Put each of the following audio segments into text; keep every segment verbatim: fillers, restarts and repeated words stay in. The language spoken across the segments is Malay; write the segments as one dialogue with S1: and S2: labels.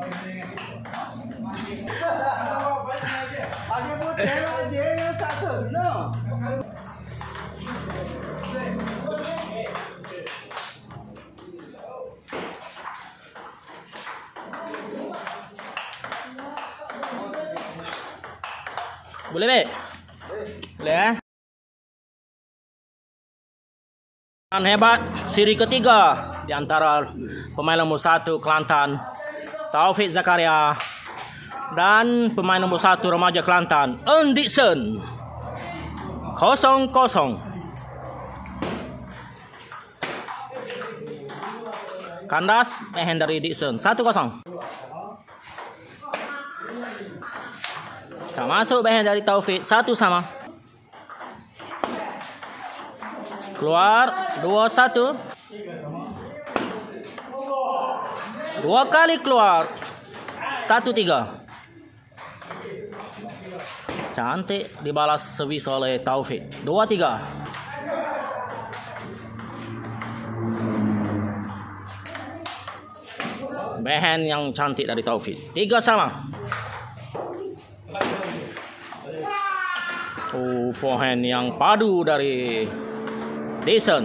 S1: Boleh, Bek? Boleh, eh? Dan hebat siri ketiga di antara pemain nombor satu Kelantan, Taufik Zakaria, dan pemain nombor satu remaja Kelantan, Eun Dixon. Kosong kosong. Kandas, backhand dari Dixon. Satu kosong. Tak masuk backhand dari Taufik. Satu sama. Keluar. Dua satu. Dua kali keluar. Satu tiga. Cantik dibalas servis oleh Taufik. Dua tiga. Backhand yang cantik dari Taufik. Tiga sama. Oh, forehand yang padu dari Dixon.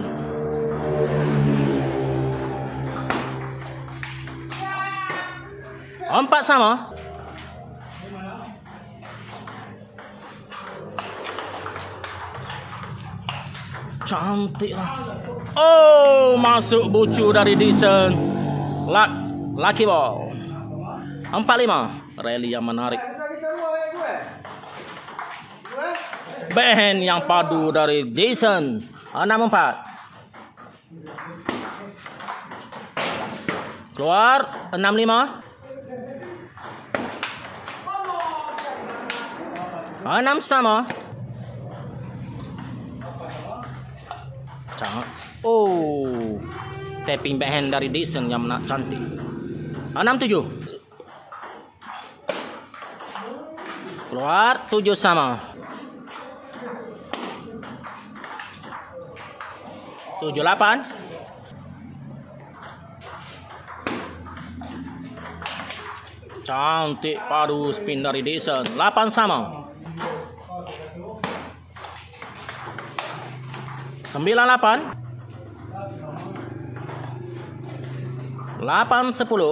S1: Empat sama. Cantik lah. Oh, masuk bucu dari Dixon. Luck, lucky ball. Empat lima. Rally yang menarik. Backhand yang padu dari Dixon. Enam empat. Keluar. Enam lima. Enam sama. Oh, tapping backhand dari Dixon yang cantik. Enam tujuh. Keluar. Tujuh sama. Tujuh delapan. Cantik padu spin dari Dixon. Delapan sama. Sembilan delapan. Delapan sepuluh.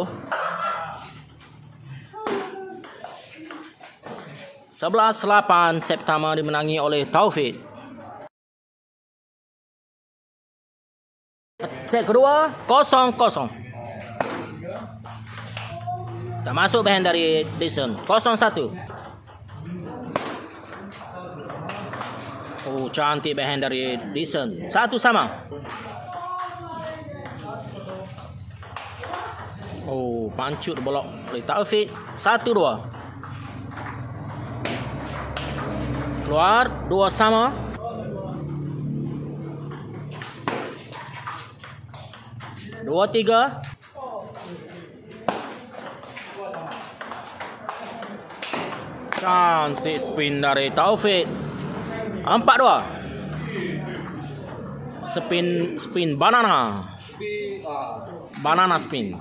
S1: Sebelas delapan. Set pertama dimenangi oleh Taufik. Set kedua, kosong kosong. Tak masuk backhand dari Dixon. Kosong satu. Oh, cantik backhand dari Dixon. Satu sama. Oh, pancut blok oleh Taufik. Satu dua. Keluar. Dua sama. Dua tiga. Cantik spin dari Taufik. Empat dua. Spin spin banana. Banana spin.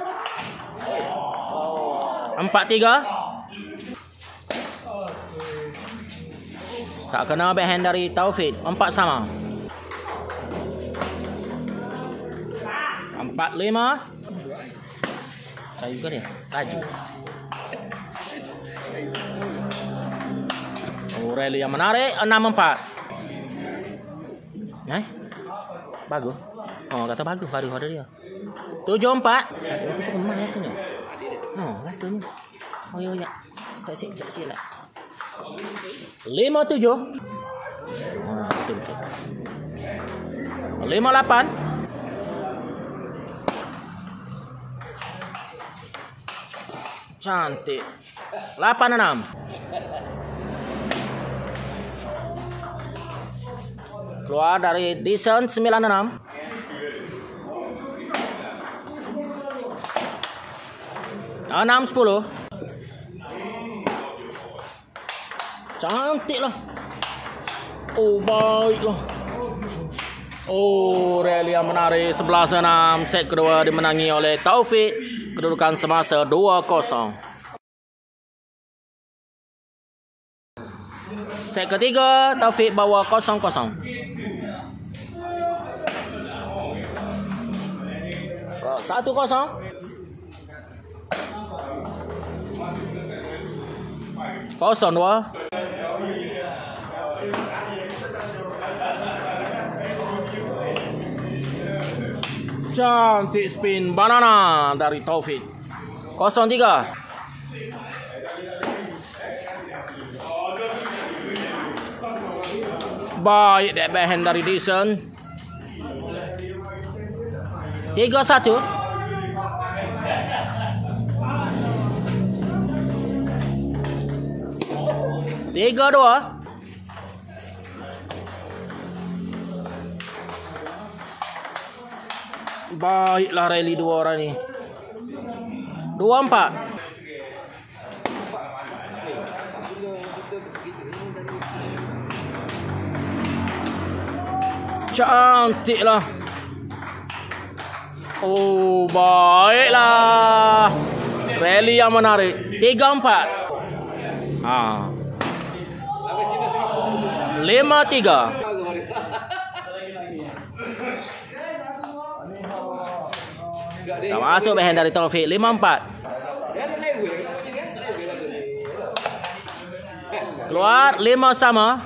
S1: Empat tiga. Tak kena backhand dari Taufik. Empat sama. Empat lima. Laju ke dia? Laju. Oh, rally yang menarik. Enam empat. Eh? Bagus. Oh, kata bagus. Baru ada dia. Tujuh empat. Aku suka main rasanya. Oh, rasanya. Oh, ya, ya. Tak sih, tak sih lah. Lima tujuh. Oh, betul, betul. Lima lapan. Cantik. Lapan enam. Keluar dari Dixon. Sembilan enam. Enam sepuluh. Cantik lah. Oh, baik lah. Oh, rally yang menarik. Sebelas enam. Set kedua dimenangi oleh Taufik. kedudukan semasa dua kosong. Set ketiga, Taufik bawa kosong kosong. Satu kosong. Kosong dua. Cantik spin banana dari Taufik. Kosong tiga. Baik that backhand dari Dyson. Tiga satu. Tiga dua. Baiklah rally dua orang ni. Dua empat. Cantiklah. Oh, baiklah. Rally yang menarik. Tiga empat. Ha. Lima tiga. Tak masuk backhand dari Taufik. Lima empat. Keluar. Lima sama.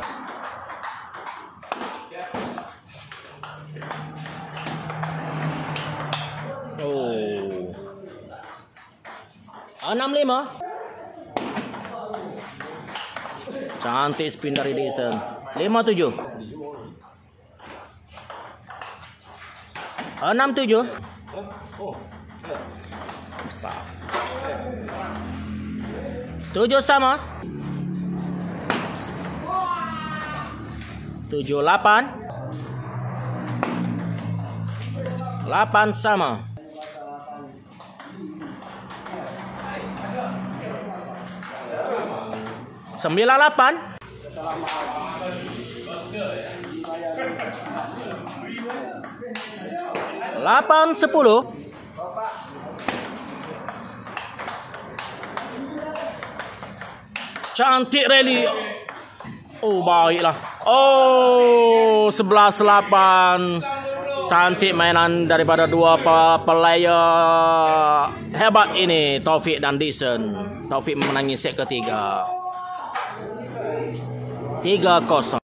S1: Oh. Enam lima. Cantik spin dari Dyson. Lima tujuh. Enam tujuh. Besar. Tujuh sama. Tujuh lapan. Lapan sama. Sembilan lapan. Lapan sepuluh. Cantik rally. Oh, baiklah. Oh, sebelas lapan. Cantik mainan daripada dua player hebat ini, Taufik dan Dyson. Taufik memenangi set ketiga. Tiga kosong.